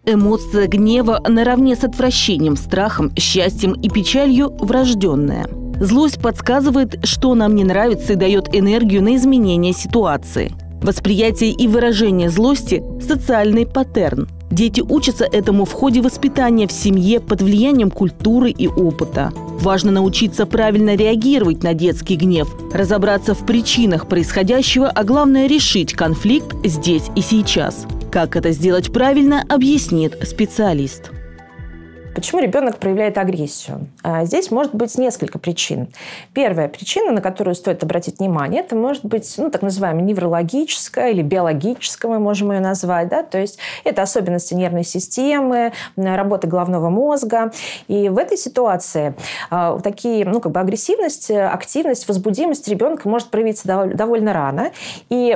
Эмоция гнева наравне с отвращением, страхом, счастьем и печалью врожденная. Злость подсказывает, что нам не нравится, и дает энергию на изменение ситуации. Восприятие и выражение злости – социальный паттерн. Дети учатся этому в ходе воспитания в семье под влиянием культуры и опыта. Важно научиться правильно реагировать на детский гнев, разобраться в причинах происходящего, а главное – решить конфликт здесь и сейчас. Как это сделать правильно, объяснит специалист. Почему ребенок проявляет агрессию? Здесь может быть несколько причин. Первая причина, на которую стоит обратить внимание, это может быть так называемая неврологическая или биологическая, мы можем ее назвать. Да? То есть это особенности нервной системы, работы головного мозга. И в этой ситуации такие, агрессивность, активность, возбудимость ребенка может проявиться довольно рано. И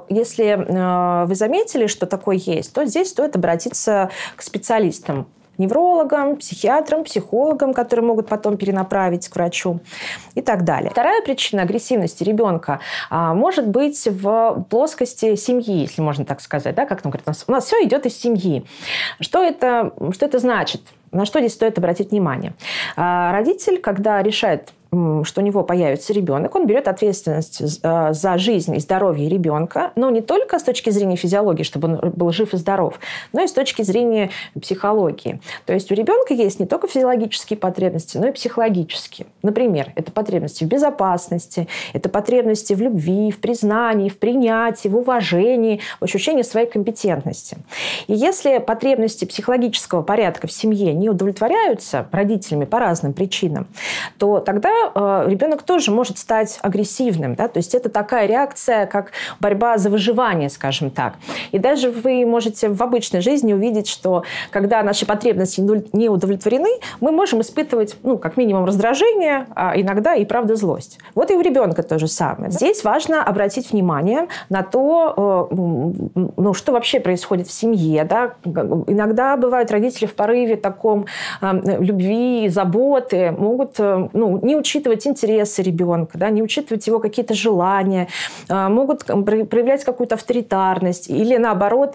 если вы заметили, что такое есть, то здесь стоит обратиться к специалистам. Неврологам, психиатрам, психологам, которые могут потом перенаправить к врачу и так далее. Вторая причина агрессивности ребенка может быть в плоскости семьи, если можно так сказать. Да? Как там говорят, у нас все идет из семьи. Что это значит? На что здесь стоит обратить внимание? Родитель, когда решает, что у него появится ребенок, он берет ответственность за жизнь и здоровье ребенка, но не только с точки зрения физиологии, чтобы он был жив и здоров, но и с точки зрения психологии. То есть у ребенка есть не только физиологические потребности, но и психологические. Например, это потребности в безопасности, это потребности в любви, в признании, в принятии, в уважении, в ощущении своей компетентности. И если потребности психологического порядка в семье не удовлетворяются родителями по разным причинам, то тогда ребенок тоже может стать агрессивным. Да? То есть это такая реакция, как борьба за выживание, скажем так. И даже вы можете в обычной жизни увидеть, что когда наши потребности не удовлетворены, мы можем испытывать, как минимум, раздражение, а иногда и, правда, злость. Вот и у ребенка то же самое. Здесь важно обратить внимание на то, что вообще происходит в семье. Да? Иногда бывают родители в порыве таком любви, заботы, могут не учитывать интересы ребенка, да, не учитывать его какие-то желания, могут проявлять какую-то авторитарность или, наоборот,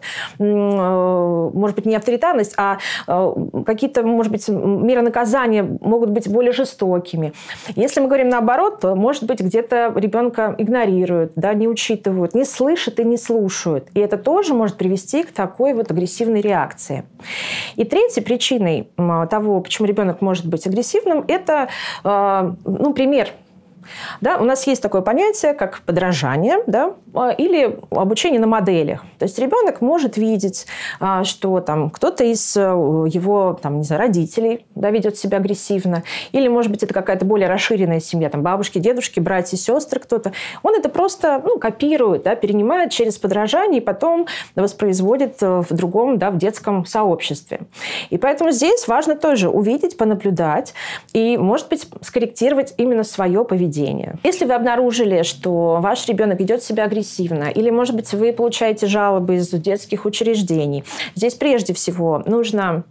может быть, не авторитарность, а какие-то, может быть, меры наказания могут быть более жестокими. Если мы говорим наоборот, то, может быть, где-то ребенка игнорируют, да, не учитывают, не слышат и не слушают. И это тоже может привести к такой вот агрессивной реакции. И третьей причиной того, почему ребенок может быть агрессивным, это пример. Да, у нас есть такое понятие, как подражание, да, или обучение на моделях. То есть ребенок может видеть, что кто-то из его родителей, да, ведет себя агрессивно, или, может быть, это какая-то более расширенная семья, бабушки, дедушки, братья, сестры, кто-то. Он это просто копирует, да, перенимает через подражание и потом воспроизводит в другом, да, в детском сообществе. И поэтому здесь важно тоже увидеть, понаблюдать и, может быть, скорректировать именно свое поведение. Если вы обнаружили, что ваш ребенок ведет себя агрессивно, или, может быть, вы получаете жалобы из детских учреждений, здесь прежде всего нужно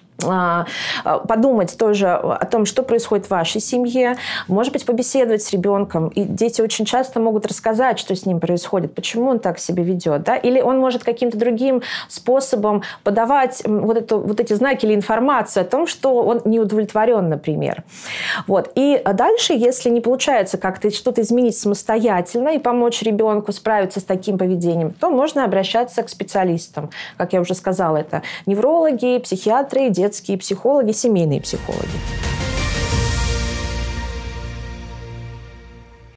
подумать тоже о том, что происходит в вашей семье, может быть, побеседовать с ребенком. И дети очень часто могут рассказать, что с ним происходит, почему он так себя ведет. Да? Или он может каким-то другим способом подавать вот эти знаки или информацию о том, что он не удовлетворен, например. Вот. И дальше, если не получается как-то что-то изменить самостоятельно и помочь ребенку справиться с таким поведением, то можно обращаться к специалистам. Как я уже сказала, это неврологи, психиатры, детские психологи, семейные психологи.